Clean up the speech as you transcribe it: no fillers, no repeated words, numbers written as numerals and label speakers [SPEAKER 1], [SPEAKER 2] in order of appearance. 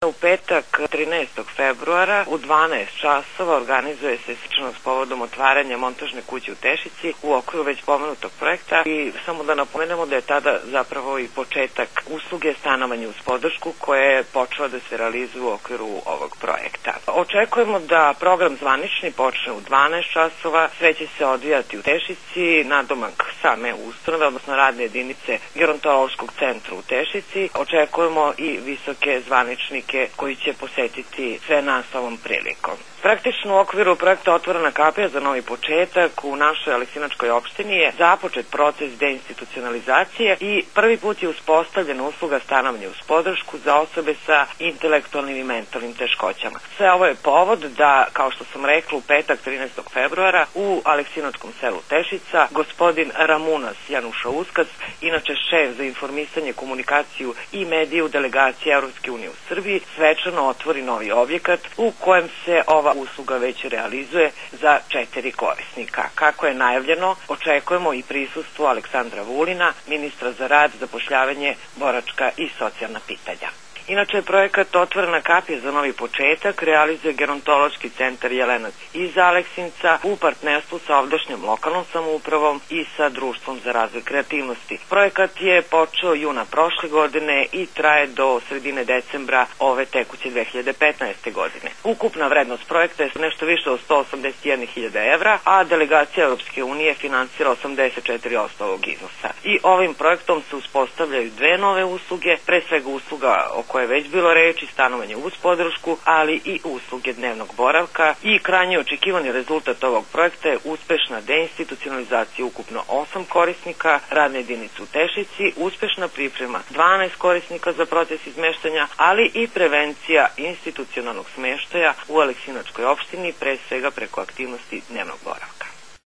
[SPEAKER 1] U petak 13. februara u 12 časova organizuje se svečano s povodom otvaranja montažne kuće u Tešici u okviru već pomenutog projekta i samo da napomenemo da je tada zapravo i početak usluge stanovanja uz podršku koja je počela da se realizuje u okviru ovog projekta. Očekujemo da program zvanični počne u 12 časova, sve će se odvijati u Tešici, nadomak same ustanove, odnosno radne jedinice Gerontološkog centra u Tešici. Očekujemo i visoke zvaničnike koji će posetiti sve nas ovom prilikom. Praktično u okviru projekta Otvorena kapija za novi početak u našoj Aleksinačkoj opštini je započet proces deinstitucionalizacije i prvi put je uspostavljena usluga stanovanja uz podršku za osobe sa intelektualnim i mentalnim teškoćama. Sve ovo je povod da, kao što sam rekla, u petak 13. februara u Aleksinačkom selu Tešica gospodin Ramunas Janušauskas, inače šef za informisanje, komunikaciju i medije u delegaciji Evropske unije u Srbiji, svečano otvori novi objekat u kojem se ova usluga već realizuje za 4 korisnika. Kako je najavljeno, očekujemo i prisustvo Aleksandra Vulina, ministra za rad, zapošljavanje, boračka i socijalna pitanja. Inače, projekat Otvorena kapija za novi početak realizuje Gerontološki centar Jelenac iz Aleksinca u partnerstvu sa ovdašnjom lokalnom samoupravom i sa Društvom za razvoj kreativnosti. Projekat je počeo juna prošle godine i traje do sredine decembra ove tekuće 2015. godine. Ukupna vrednost projekta je nešto više od 181.000 evra, a delegacija Europske unije finansira 84% ovog iznosa. I ovim projektom se uspostavljaju dve nove usluge, pre svega usluga o kojoj je već bilo reči, stanovanje uz podršku, ali i usluge dnevnog boravka i krajnje očekivani rezultat ovog projekta je uspešna deinstitucionalizacija ukupno 8 korisnika, radne jedinice u Tešici, uspešna priprema 12 korisnika za proces izmeštanja, ali i prevencija institucionalnog smeštaja u Aleksinačkoj opštini, pre svega preko aktivnosti dnevnog boravka.